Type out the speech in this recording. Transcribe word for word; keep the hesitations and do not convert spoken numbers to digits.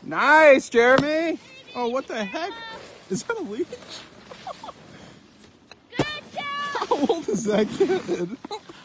Nice, Jeremy. Oh, what the heck? Is that a leash? Good job! How old is that kid?